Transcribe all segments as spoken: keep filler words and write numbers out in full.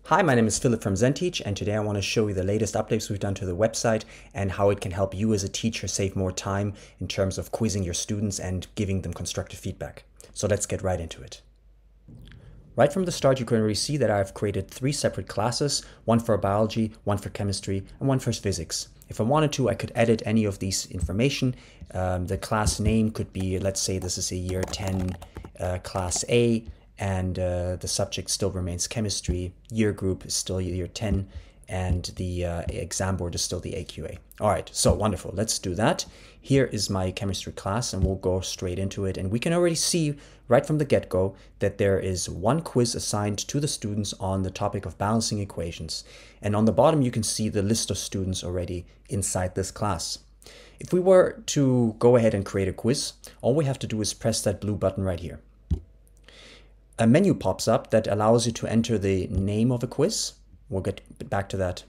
Hi, my name is Philip from ZenTeach, and today I want to show you the latest updates we've done to the website and how it can help you as a teacher save more time in terms of quizzing your students and giving them constructive feedback. So let's get right into it. Right from the start, you can already see that I've created three separate classes, one for biology, one for chemistry, and one for physics. If I wanted to, I could edit any of these information. Um, the class name could be, let's say this is a year ten uh, class A, and uh, the subject still remains chemistry, year group is still year ten, and the uh, exam board is still the A Q A. All right, so wonderful, let's do that. Here is my chemistry class, and we'll go straight into it. And we can already see right from the get-go that there is one quiz assigned to the students on the topic of balancing equations. And on the bottom, you can see the list of students already inside this class. If we were to go ahead and create a quiz, all we have to do is press that blue button right here. A menu pops up that allows you to enter the name of a quiz. We'll get back to that.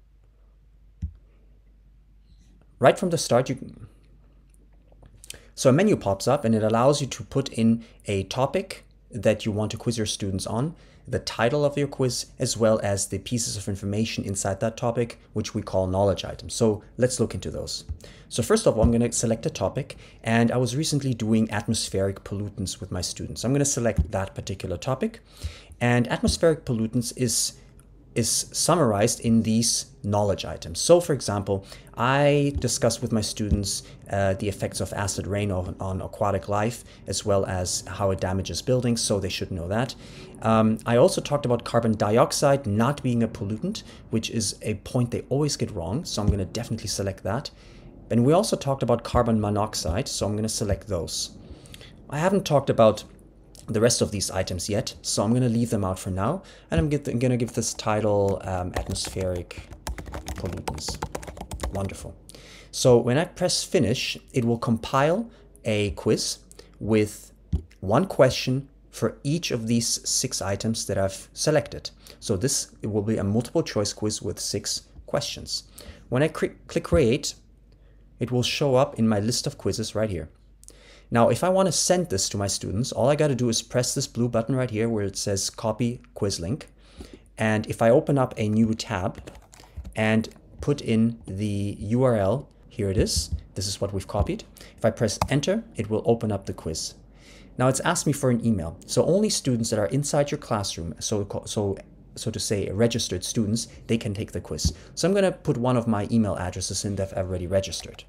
Right from the start, you so a menu pops up and it allows you to put in a topic that you want to quiz your students on, the title of your quiz, as well as the pieces of information inside that topic, which we call knowledge items. So let's look into those. So first of all, I'm going to select a topic, and I was recently doing atmospheric pollutants with my students. I'm going to select that particular topic, and atmospheric pollutants is is summarized in these knowledge items. So for example, I discussed with my students uh, the effects of acid rain on, on aquatic life, as well as how it damages buildings, so they should know that. Um, I also talked about carbon dioxide not being a pollutant, which is a point they always get wrong, so I'm going to definitely select that. And we also talked about carbon monoxide, so I'm going to select those. I haven't talked about the rest of these items yet, so I'm going to leave them out for now, and I'm going to give this title um, atmospheric pollutants. Wonderful. So when I press finish, it will compile a quiz with one question for each of these six items that I've selected. So this it will be a multiple choice quiz with six questions. When I click create, it will show up in my list of quizzes right here. Now, if I want to send this to my students, all I got to do is press this blue button right here where it says copy quiz link. And if I open up a new tab and put in the U R L, here it is. This is what we've copied. If I press enter, it will open up the quiz. Now it's asked me for an email. So only students that are inside your classroom, so, so, so to say registered students, they can take the quiz. So I'm going to put one of my email addresses in that I've already registered.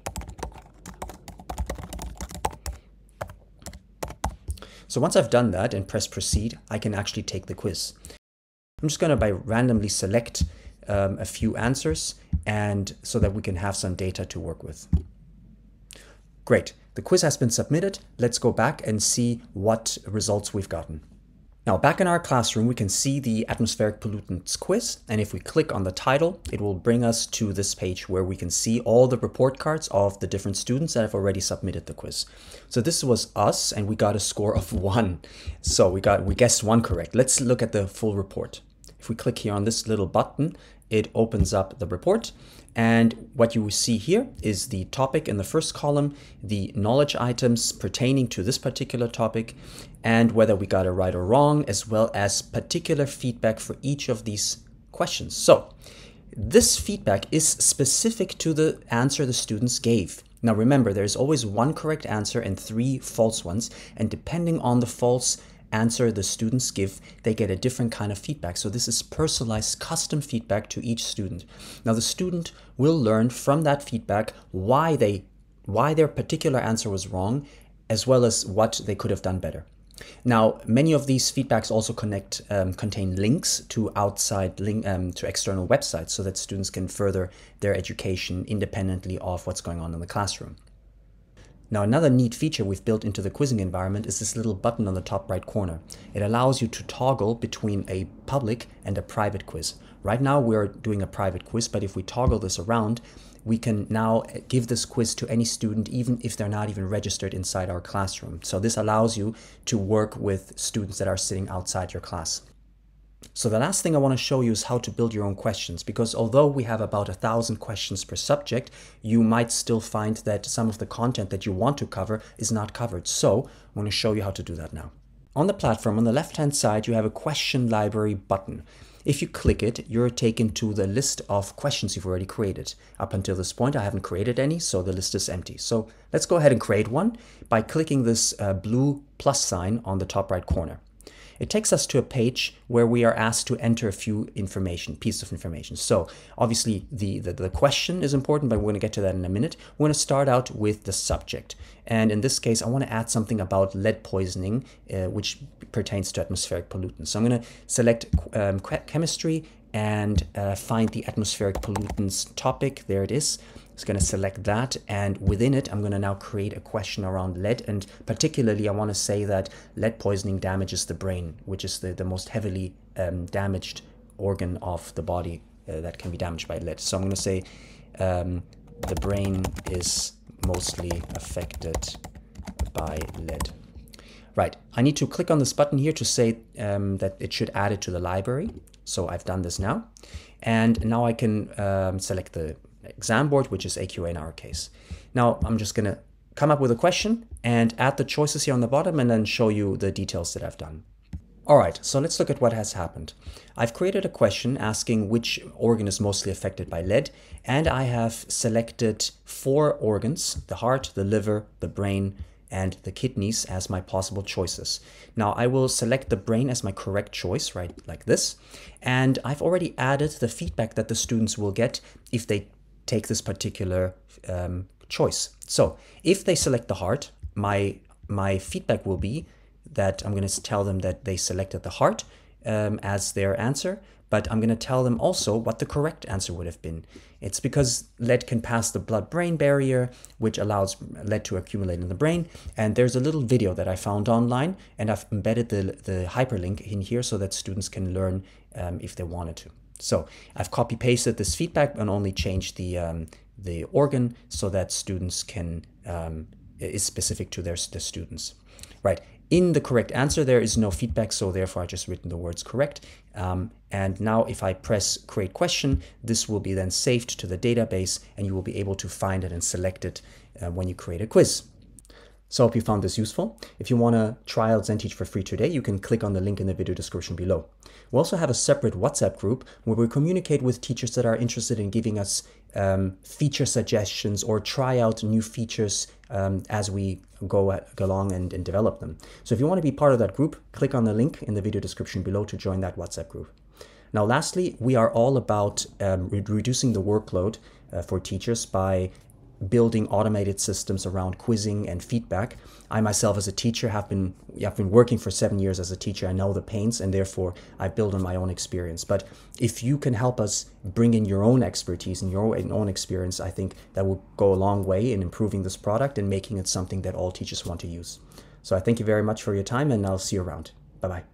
So once I've done that and press proceed, I can actually take the quiz. I'm just going to by randomly select um, a few answers, and so that we can have some data to work with. Great, the quiz has been submitted. Let's go back and see what results we've gotten. Now back in our classroom, we can see the atmospheric pollutants quiz, and if we click on the title, it will bring us to this page where we can see all the report cards of the different students that have already submitted the quiz. So this was us, and we got a score of one. So we got we guessed one correct. Let's look at the full report. If we click here on this little button, it opens up the report. And what you will see here is the topic in the first column, the knowledge items pertaining to this particular topic, and whether we got it right or wrong, as well as particular feedback for each of these questions. So this feedback is specific to the answer the students gave. Now remember, there's always one correct answer and three false ones, and depending on the false answer the students give, they get a different kind of feedback. So this is personalized custom feedback to each student. Now the student will learn from that feedback why they why their particular answer was wrong, as well as what they could have done better. Now many of these feedbacks also connect um, contain links to outside link um, to external websites, so that students can further their education independently of what's going on in the classroom. Now another neat feature we've built into the quizzing environment is this little button on the top right corner. It allows you to toggle between a public and a private quiz. Right now we're doing a private quiz, but if we toggle this around, we can now give this quiz to any student, even if they're not even registered inside our classroom. So this allows you to work with students that are sitting outside your class. So the last thing I want to show you is how to build your own questions, because although we have about a thousand questions per subject, you might still find that some of the content that you want to cover is not covered. So I'm going to show you how to do that now. On the platform, on the left-hand side, you have a question library button. If you click it, you're taken to the list of questions you've already created. Up until this point, I haven't created any, so the list is empty. So let's go ahead and create one by clicking this uh, blue plus sign on the top right corner. It takes us to a page where we are asked to enter a few information, pieces of information. So obviously the, the, the question is important, but we're going to get to that in a minute. We're going to start out with the subject. And in this case, I want to add something about lead poisoning, uh, which pertains to atmospheric pollutants. So I'm going to select um, chemistry and uh, find the atmospheric pollutants topic. There it is. It's going to select that, and within it I'm going to now create a question around lead, and particularly I want to say that lead poisoning damages the brain, which is the, the most heavily um, damaged organ of the body uh, that can be damaged by lead. So I'm going to say um, the brain is mostly affected by lead. Right, I need to click on this button here to say um, that it should add it to the library. So I've done this now, and now I can um, select the exam board, which is A Q A in our case. Now I'm just going to come up with a question and add the choices here on the bottom and then show you the details that I've done. All right, so let's look at what has happened. I've created a question asking which organ is mostly affected by lead, and I have selected four organs: the heart, the liver, the brain, and the kidneys as my possible choices. Now I will select the brain as my correct choice, right, like this. And I've already added the feedback that the students will get if they take this particular um, choice. So if they select the heart, my, my feedback will be that I'm going to tell them that they selected the heart um, as their answer, but I'm going to tell them also what the correct answer would have been. It's because lead can pass the blood-brain barrier, which allows lead to accumulate in the brain. And there's a little video that I found online, and I've embedded the, the hyperlink in here so that students can learn um, if they wanted to. So I've copy-pasted this feedback and only changed the, um, the organ so that students can, um, is specific to their the students. Right. In the correct answer, there is no feedback, so therefore I just written the words correct. Um, and now if I press create question, this will be then saved to the database, and you will be able to find it and select it uh, when you create a quiz. So I hope you found this useful. If you want to try out ZenTeach for free today, you can click on the link in the video description below. We also have a separate WhatsApp group where we communicate with teachers that are interested in giving us um, feature suggestions or try out new features um, as we go, at, go along and, and develop them. So if you want to be part of that group, click on the link in the video description below to join that WhatsApp group. Now, lastly, we are all about um, re reducing the workload uh, for teachers by building automated systems around quizzing and feedback. I myself as a teacher have been, I've been working for seven years as a teacher. I know the pains, and therefore I build on my own experience. But if you can help us bring in your own expertise and your own experience, I think that will go a long way in improving this product and making it something that all teachers want to use. So I thank you very much for your time, and I'll see you around. Bye-bye.